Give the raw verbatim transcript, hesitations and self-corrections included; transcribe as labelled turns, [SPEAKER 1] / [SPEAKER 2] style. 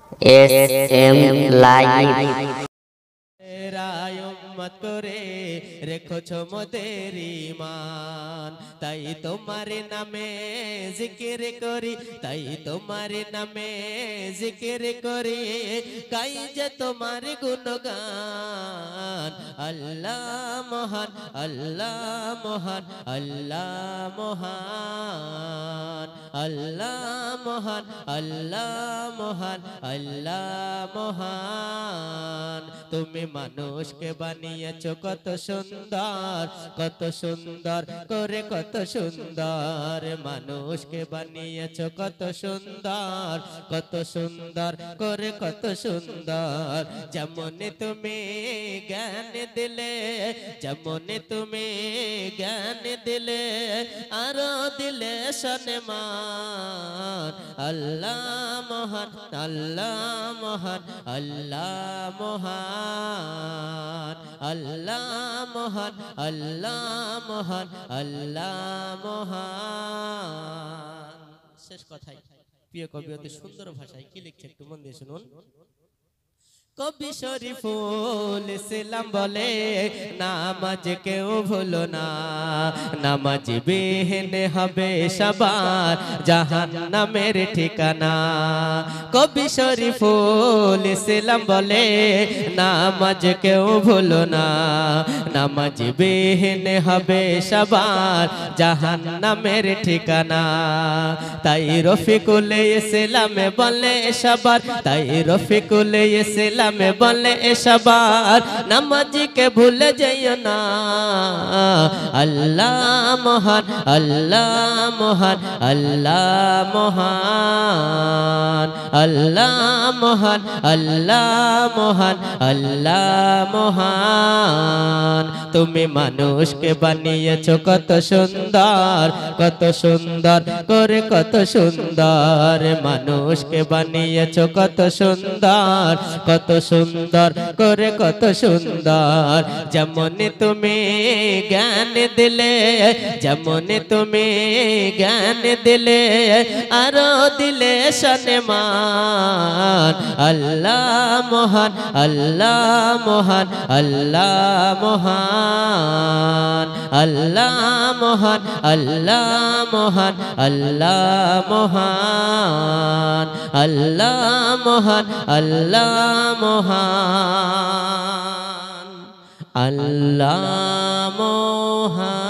[SPEAKER 1] S M live
[SPEAKER 2] উম্মত করে রেখেছ মোদের ঈমান, তাই তোমার নামে জিকির করি, তাই তোমার নামে জিকির করি, গাই যে তোমার গুণগান। আল্লাহ মহান, আল্লাহ মহান, আল্লাহ মহান, আল্লাহ মহান, আল্লাহ মহান, আল্লাহ মহান। তুমি মানুষকে বানিয়েছো কত সুন্দর, কত সুন্দর করে, কত সুন্দর মানুষকে বানিয়েছো কত সুন্দর, কত সুন্দর করে, কত সুন্দর। যেমন তুমি জ্ঞান দিলে, যেমন তুমি জ্ঞান দিলে, আরো দিলে সম্মান। আল্লাহ মহান, আল্লাহ মহান, আল্লাহ মহান, আল্লাহ মহান, আল্লাহ মহান, আল্লাহ মহান। শেষ কথাই প্রিয় কবি অতি সুন্দর ভাষায় কি লিখছে একটু মন দিয়ে শুনুন। কবি শরীফুল ইসলাম বলে, নামাজ কেউ ভুলো না, নামাজ বিহীন হবে সবার জাহান্নামের ঠিকানা। কবি শরীফুল ইসলাম বলে, নামাজ কেউ ভুলো না, নামাজ বিহীন হবে সবার জাহান্নামের ঠিকানা। তাই রফিকুল ইসলাম বলে সবার, তাই রফিকুল ইসলাম বলে সবার, নামাজকে ভুলে যাইও না। আল্লাহ মহান, আল্লাহ মহান, আল্লাহ মহান, আল্লাহ মহান, আল্লাহ মহান, আল্লাহ মহান। তুমি মানুষকে বানিয়েছো কত সুন্দর, কত সুন্দর করে, কত সুন্দর মানুষকে বানিয়েছো কত সুন্দর, কত সুন্দর করে, কত সুন্দর। যেমন তুমি জ্ঞান দিলে, যেমন তুমি জ্ঞান দিলে, আরো দিলে সম্মান। আল্লাহ মহান, আল্লাহ মহান, আল্লাহ মহান, আল্লাহ মহান, আল্লাহ মহান, আল্লাহ মহান, আল্লাহ মহান, আল্লাহ মহান, আল্লাহ মহান।